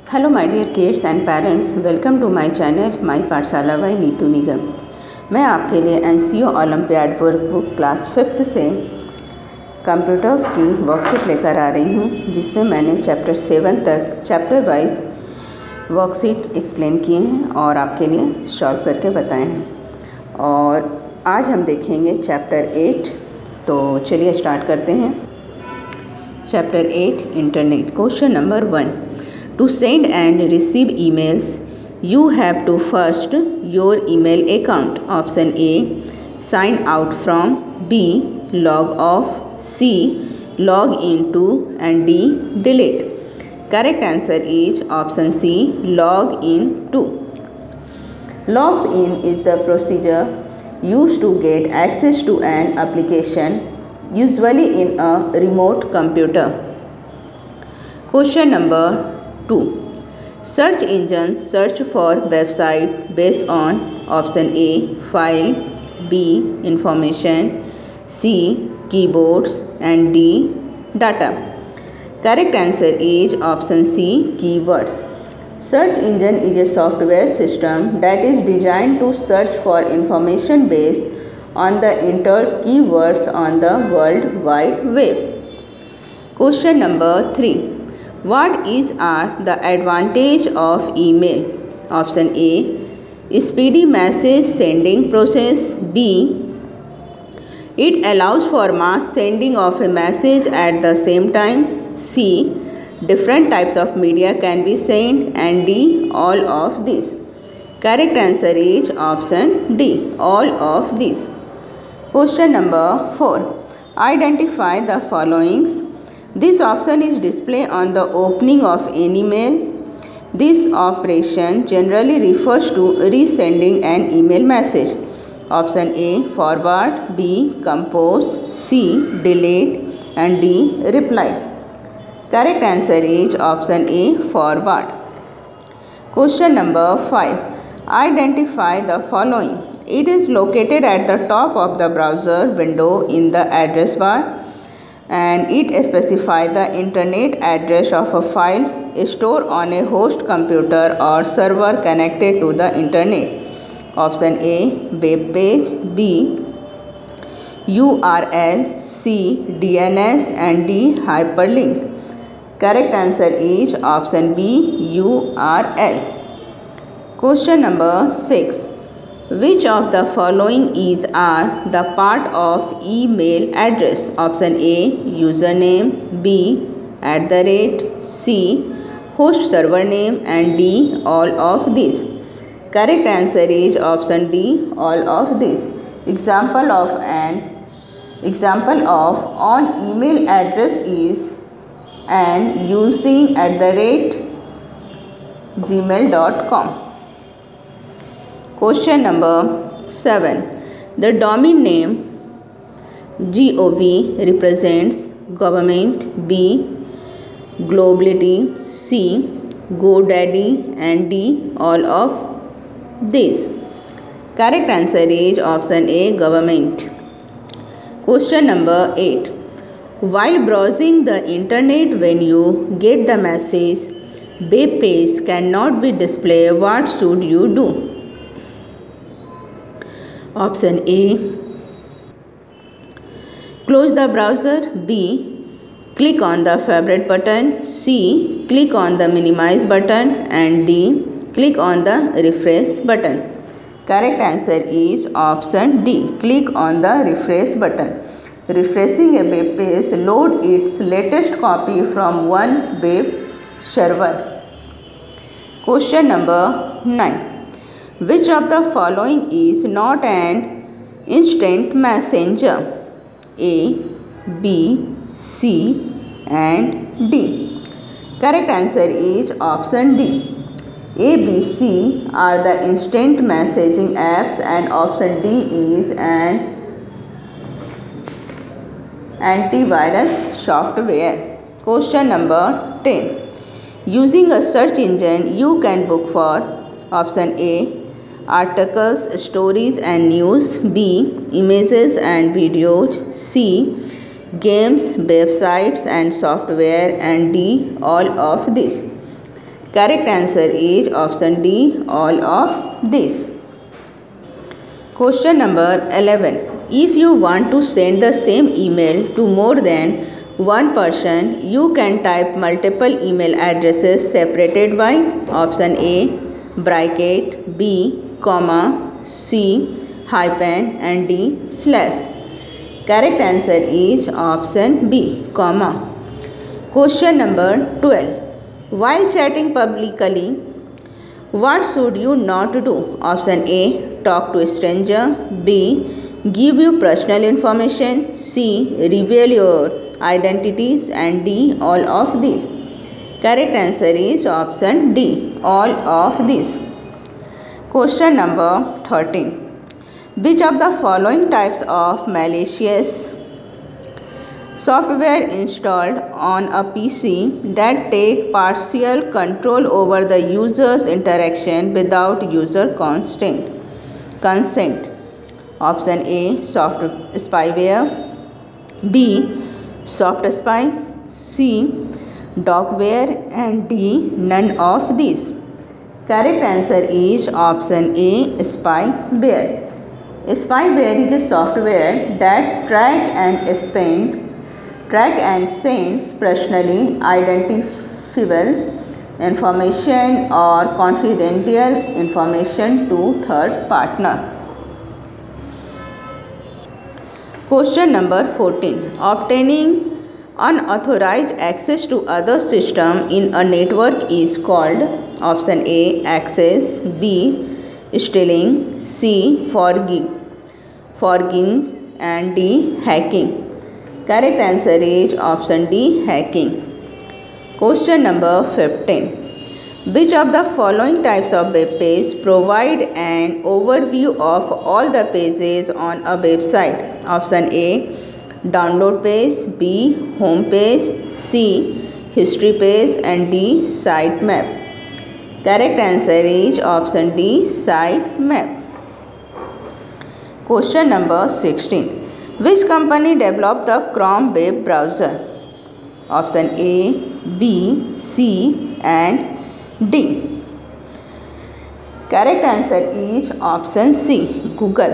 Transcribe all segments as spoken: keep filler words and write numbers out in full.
Hello my dear kids and parents, welcome to my channel my Pathshala by Neetu Nigam. मैं आपके लिए NCO Olympiad workbook class fifth से computers की worksheet लेकर आ रही हूँ, जिसमें मैंने चैप्टर सेवन तक चैप्टर वाइज वर्कशीट एक्सप्लेन किए हैं और आपके लिए सॉल्व करके बताए हैं। और आज हम देखेंगे चैप्टर एट। तो चलिए स्टार्ट करते हैं। Chapter eight, internet. Question number one, to send and receive emails, you have to first your email account. Option A, sign out from. B, log off. C, log into. And D, delete. Correct answer is option C, log in to. Logs in is the procedure used to get access to an application, usually in a remote computer. Question number two. Search engines search for website based on option A, file. B, information. C, keyboards. And D, data. Correct answer is option C, keywords. Search engine is a software system that is designed to search for information based on the entered keywords on the World Wide Web. Question number three. What is are the advantage of email? Option A, speedy message sending process. B, it allows for mass sending of a message at the same time. C, different types of media can be sent. And D, all of these. Correct answer is option D, all of these. Question number four. Identify the followings. This option is displayed on the opening of any mail. This operation generally refers to resending an email message. Option A, forward. B, compose. C, delete. And D, reply. Correct answer is option A, forward. Question number five. Identify the following. It is located at the top of the browser window in the address bar, and it specifies the internet address of a file stored on a host computer or server connected to the internet. Option A, web page. B, U R L. C, D N S. And D, hyperlink. Correct answer is option B, U R L. Question number six. Which of the following is are the part of email address? Option A, username. B, at the rate. C, host server name. And D, all of these. Correct answer is option D, all of these. Example of an example of on email address is an using at the rate gmail dot com. Question number seven. The domain name gov represents government. B, globality. C, GoDaddy. And D, all of these. Correct answer is option A, government. Question number eight. While browsing the internet, when you get the message web page cannot be displayed, what should you do? Option A, close the browser. B, click on the favorite button. C, click on the minimize button. And D, click on the refresh button. Correct answer is option D, click on the refresh button. Refreshing a web page load its latest copy from one web server. Question number nine. Which of the following is not an instant messenger? A, B, C. And D. Correct answer is option D. A, B, C are the instant messaging apps, and option D is an antivirus software. Question number ten. Using a search engine, you can book for option A, articles, stories and news. B, images and videos. C, games, websites and software. And D, all of these. Correct answer is option D, all of these. Question number eleven. If you want to send the same email to more than one person, you can type multiple email addresses separated by option A, bracket, B, comma, C, hyphen and D, slash. Correct answer is option B, comma. Question number twelve. While chatting publicly, what should you not do? Option A, talk to a stranger. B, give you personal information. C, reveal your identities. And D, all of these. Correct answer is option D, all of these. Question number thirteen. Which of the following types of malicious software installed on a P C that take partial control over the user's interaction without user consent? Consent. Option A, soft spyware. B, soft spy. C, dogware. And D, none of these. Correct answer is option A, spyware. Spyware is a software that track and spend track and sends personally identifiable information or confidential information to third partner. Question number fourteen. Obtaining unauthorized access to other system in a network is called option A, access. B, stealing. C, forging. Forging. And D, hacking. Correct answer is option D, hacking. Question number fifteen. Which of the following types of web page provide an overview of all the pages on a website? Option A, download page. B, home page. C, history page. And D, sitemap. Correct answer is option D, sitemap. Question number sixteen. Which company developed the Chrome web browser? Option A, B, C and D. Correct answer is option C, Google.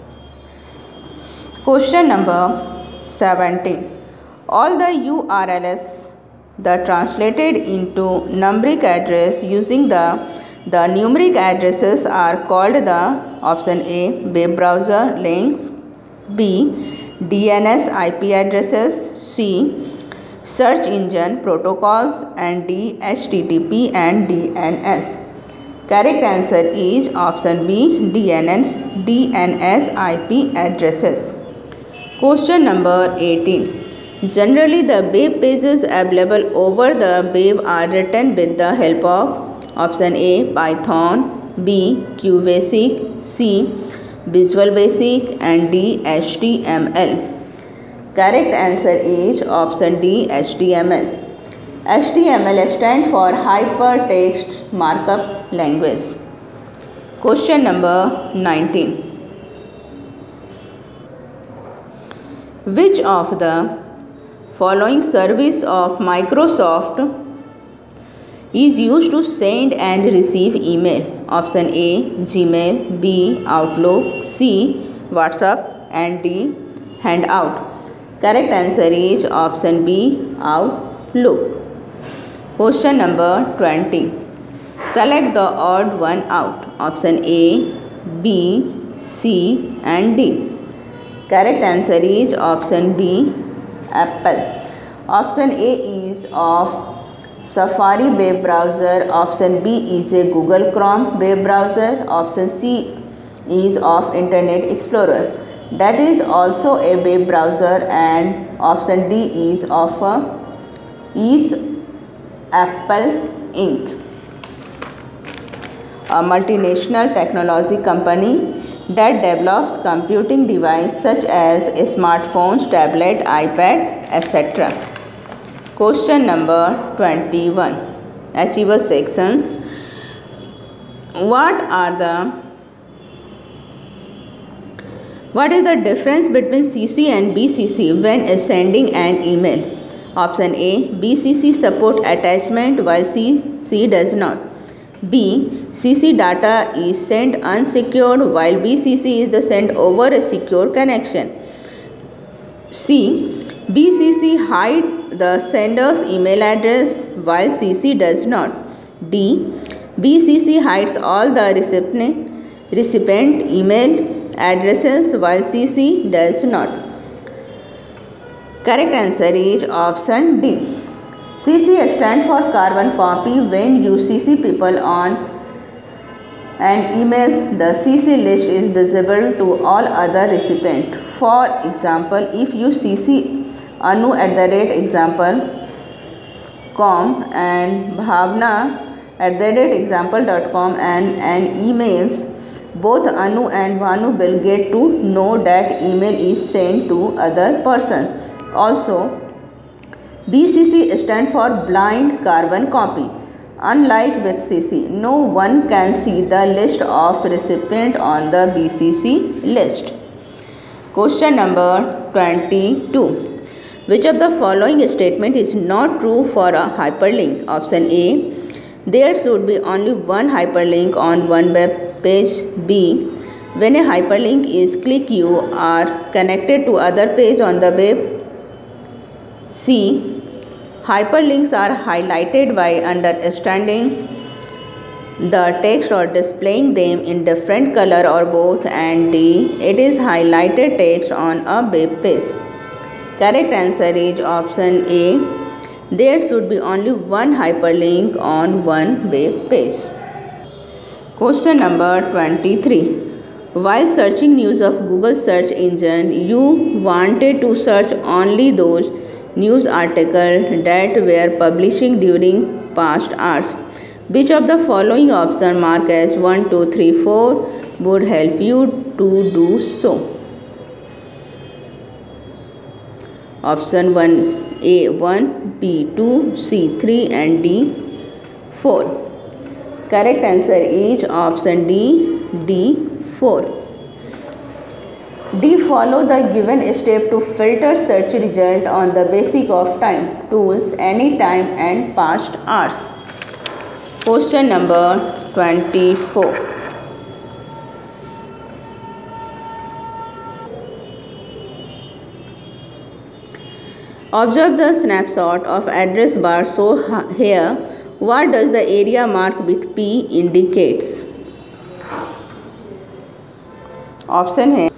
Question number seventeen. All the U R Ls that translated into numeric address using the the numeric addresses are called the option A, web browser links. B, D N S I P addresses. C, search engine protocols. And D, H T T P and D N S. Correct answer is option B, D N S, D N S I P addresses. Question number eighteen. Generally, the web pages available over the web are written with the help of option A, Python. B, QBasic. C, Visual Basic. And D, H T M L. Correct answer is option D, H T M L. H T M L stands for Hypertext Markup Language. Question number nineteen. Which of the following service of Microsoft is used to send and receive email? Option A, Gmail. B, Outlook. C, WhatsApp. And D, Handout. Correct answer is option B, Outlook. Question number twenty. Select the odd one out. Option A, B, C and D. Correct answer is option B, Apple. Option A is of Safari web browser. Option B is a Google Chrome web browser. Option C is of Internet Explorer. That is also a web browser. And option D is of a, is Apple Incorporated. A multinational technology company that develops computing devices such as smartphones, tablet, iPad, et cetera. Question number twenty-one. Achiever sections. What are the What is the difference between C C and B C C when sending an email? Option A, B C C support attachment while C C does not. B, C C data is sent unsecured while B C C is the sent over a secure connection. C, B C C hide the sender's email address while C C does not. D, B C C hides all the recipient, recipient email addresses while C C does not. Correct answer is option D. C C stands for carbon copy. When you C C people on an email, the C C list is visible to all other recipients. For example, if you C C Anu at the rate example com and Bhavna at the rate example dot com and, and emails, both Anu and Bhanu will get to know that email is sent to other person. Also, B C C stands for blind carbon copy. Unlike with C C, no one can see the list of recipient on the B C C list. Question number twenty-two. Which of the following statement is not true for a hyperlink? Option A, there should be only one hyperlink on one web page. B, when a hyperlink is clicked, you are connected to other page on the web. C, hyperlinks are highlighted by understanding the text or displaying them in different color or both. And D, it is highlighted text on a web page. Correct answer is option A, there should be only one hyperlink on one web page. Question number twenty-three. While searching news of Google search engine, you wanted to search only those news articles that were publishing during past hours. Which of the following options marked as one, two, three, four would help you to do so? Option one, A one, B two, C three and D four. Correct answer is option D, D four. D, follow the given step to filter search result on the basis of time, tools, anytime and past hours. Question number twenty-four. Observe the snapshot of address bar. So here, what does the area marked with P indicates? Option है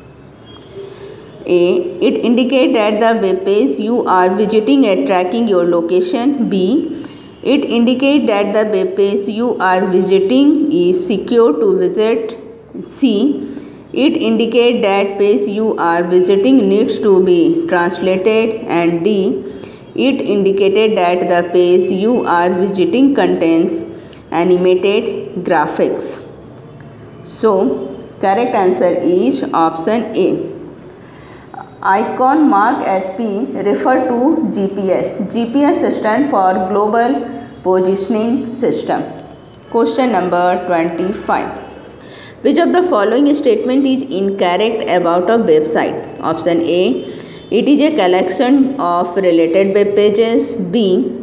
A, it indicates that the web page you are visiting is tracking your location. B, it indicates that the web page you are visiting is secure to visit. C, it indicates that page you are visiting needs to be translated. And D, it indicated that the page you are visiting contains animated graphics. So, correct answer is option A. Icon marked as P refer to G P S. G P S stands for Global Positioning System. Question number twenty-five. Which of the following statement is incorrect about a website? Option A, it is a collection of related web pages. B,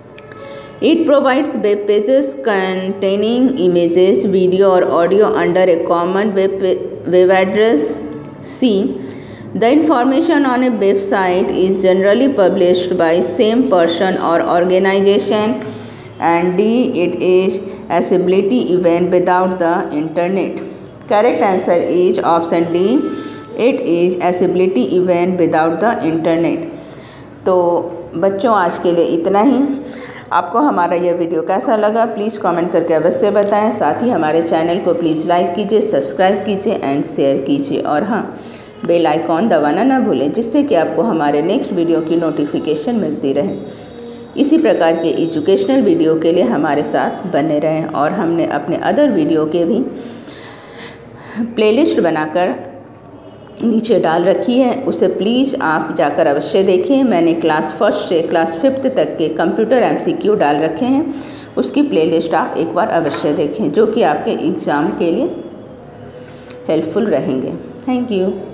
it provides web pages containing images, video or audio under a common web, web address. C, the information on a website is generally published by same person or organization. And D, it is accessibility event without the internet. Correct answer is option D, it is accessibility event without the internet. तो बच्चों आज के लिए इतना ही। आपको हमारा यह video कैसा लगा प्लीज़ कमेंट करके अवश्य बताएं। साथ ही हमारे चैनल को प्लीज़ लाइक कीजिए, सब्सक्राइब कीजिए एंड शेयर कीजिए। और हाँ, बेल आइकॉन दबाना ना भूलें जिससे कि आपको हमारे नेक्स्ट वीडियो की नोटिफिकेशन मिलती रहे। इसी प्रकार के एजुकेशनल वीडियो के लिए हमारे साथ बने रहें। और हमने अपने अदर वीडियो के भी प्लेलिस्ट बनाकर नीचे डाल रखी है, उसे प्लीज़ आप जाकर अवश्य देखें। मैंने क्लास फर्स्ट से क्लास फिफ्थ तक के कंप्यूटर एमसीक्यू डाल रखे हैं, उसकी प्लेलिस्ट आप एक बार अवश्य देखें जो कि आपके एग्ज़ाम के लिए हेल्पफुल रहेंगे। Thank you.